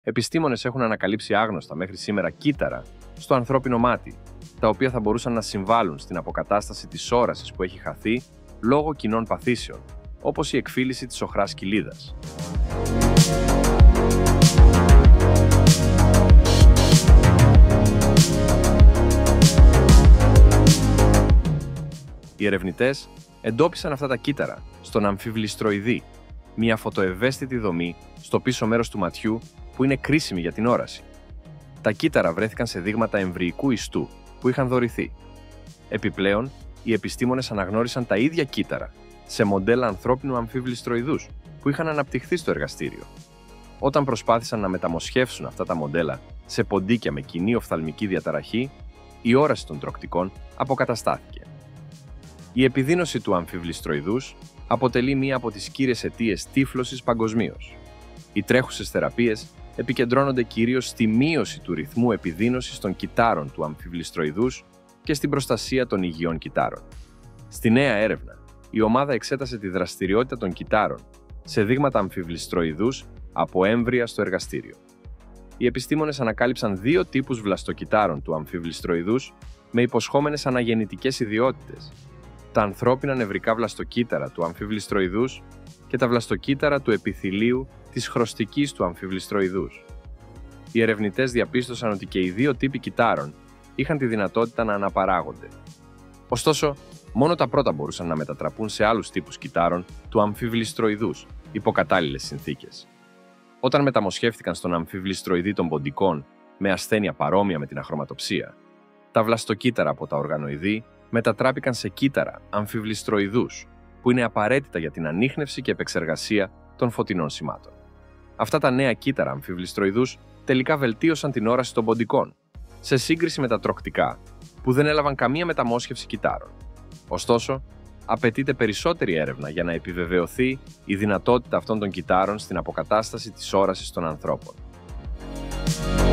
Επιστήμονες έχουν ανακαλύψει άγνωστα μέχρι σήμερα κύτταρα στο ανθρώπινο μάτι, τα οποία θα μπορούσαν να συμβάλλουν στην αποκατάσταση της όρασης που έχει χαθεί λόγω κοινών παθήσεων, όπως η εκφύλιση της οχράς κοιλίδας. Οι ερευνητές εντόπισαν αυτά τα κύτταρα στον αμφιβληστροειδή, μια φωτοευαίσθητη δομή στο πίσω μέρος του ματιού που είναι κρίσιμη για την όραση. Τα κύτταρα βρέθηκαν σε δείγματα εμβρυϊκού ιστού που είχαν δωρηθεί. Επιπλέον, οι επιστήμονες αναγνώρισαν τα ίδια κύτταρα σε μοντέλα ανθρώπινου αμφιβληστροειδούς που είχαν αναπτυχθεί στο εργαστήριο. Όταν προσπάθησαν να μεταμοσχεύσουν αυτά τα μοντέλα σε ποντίκια με κοινή οφθαλμική διαταραχή, η όραση των τροκτικών αποκαταστάθηκε. Η επιδείνωση του αμφιβληστροειδούς αποτελεί μία από τις κύριες αιτίες τύφλωσης παγκοσμίως. Οι τρέχουσες θεραπείες επικεντρώνονται κυρίως στη μείωση του ρυθμού επιδείνωσης των κυττάρων του αμφιβληστροειδούς και στην προστασία των υγιών κυττάρων. Στη νέα έρευνα, η ομάδα εξέτασε τη δραστηριότητα των κυττάρων σε δείγματα αμφιβληστροειδούς από έμβρια στο εργαστήριο. Οι επιστήμονες ανακάλυψαν δύο τύπους βλαστοκυττάρων του αμφιβληστροειδούς με υποσχόμενες αναγεννητικές ιδιότητες: τα ανθρώπινα νευρικά βλαστοκύτταρα του αμφιβληστροειδούς και τα βλαστοκύτταρα του επιθυλίου της χρωστικής του αμφιβληστροειδούς. Οι ερευνητές διαπίστωσαν ότι και οι δύο τύποι κυττάρων είχαν τη δυνατότητα να αναπαράγονται. Ωστόσο, μόνο τα πρώτα μπορούσαν να μετατραπούν σε άλλους τύπους κυττάρων του αμφιβληστροειδούς υπό κατάλληλες συνθήκες. Όταν μεταμοσχεύτηκαν στον αμφιβληστροειδή των ποντικών με ασθένεια παρόμοια με την αχρωματοψία, τα βλαστοκύτταρα από τα οργανοειδή μετατράπηκαν σε κύτταρα αμφιβληστροειδούς, που είναι απαραίτητα για την ανίχνευση και επεξεργασία των φωτεινών σημάτων. Αυτά τα νέα κύτταρα αμφιβληστροειδούς τελικά βελτίωσαν την όραση των ποντικών, σε σύγκριση με τα τροκτικά, που δεν έλαβαν καμία μεταμόσχευση κυττάρων. Ωστόσο, απαιτείται περισσότερη έρευνα για να επιβεβαιωθεί η δυνατότητα αυτών των κυττάρων στην αποκατάσταση της όρασης των ανθρώπων.